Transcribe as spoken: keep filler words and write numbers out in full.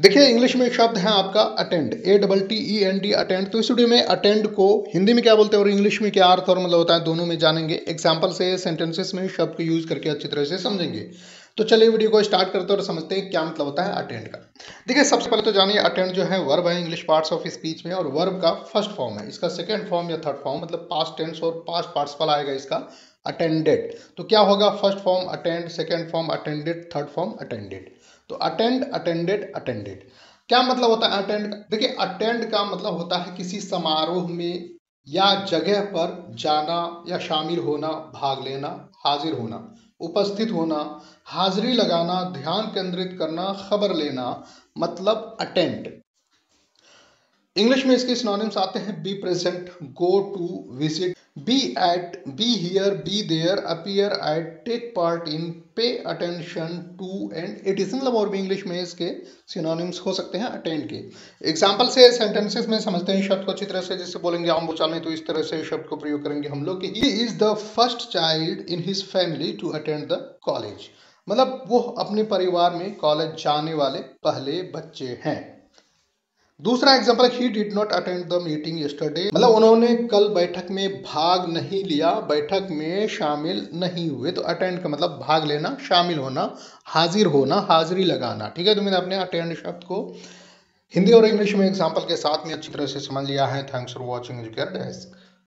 देखिए इंग्लिश में एक शब्द है आपका attend, A double T E N D attend. तो इस वीडियो में अटेंड को हिंदी में क्या बोलते हैं और इंग्लिश में क्या अर्थ और मतलब होता है दोनों में जानेंगे। एग्जांपल से सेंटेंसेस में शब्द को यूज करके अच्छी तरह से समझेंगे। तो चलिए वीडियो को स्टार्ट करते हैं और समझते हैं क्या मतलब होता है अटेंड का। देखिए सबसे पहले तो जानिए अटेंड जो है वर्ब है इंग्लिश पार्ट्स ऑफ स्पीच में, और वर्ब का फर्स्ट फॉर्म है। इसका सेकेंड फॉर्म या थर्ड फॉर्म मतलब पास्ट टेंस और पास्ट पार्टिसिपल आएगा इसका अटेंडेड। तो क्या होगा, first form attend, second form attended, third form attended. तो अटेंड, अटेंडेड, अटेंडेड। क्या मतलब होता है अटेंड का? देखिए अटेंड का मतलब होता है किसी समारोह में या जगह पर जाना या शामिल होना, भाग लेना, हाजिर होना, उपस्थित होना, हाजिरी लगाना, ध्यान केंद्रित करना, खबर लेना, मतलब अटेंड। इंग्लिश में इसके सिनोनिम्स आते हैं be present, go to, visit, be at, be here, be there, appear at, take part in, pay attention to and it is. मतलब और भी इंग्लिश में इसके सिनोनिम्स हो सकते हैं अटेंड के। एग्जाम्पल से सेंटेंसेस में समझते हैं शब्द को अच्छी तरह से। जैसे बोलेंगे आम बोलचाल में तो इस तरह से शब्द को प्रयोग करेंगे हम लोग कि he is the first child in his family to attend the college. मतलब वो अपने परिवार में कॉलेज जाने वाले पहले बच्चे हैं। दूसरा example, he did not attend the meeting yesterday, मतलब उन्होंने कल बैठक में भाग नहीं लिया, बैठक में शामिल नहीं हुए। तो अटेंड का मतलब भाग लेना, शामिल होना, हाजिर होना, हाजिरी लगाना। ठीक है, तो मैंने अपने अटेंड शब्द को हिंदी और इंग्लिश में एग्जाम्पल के साथ में अच्छी तरह से समझ लिया है। Thanks for watching Educare desk.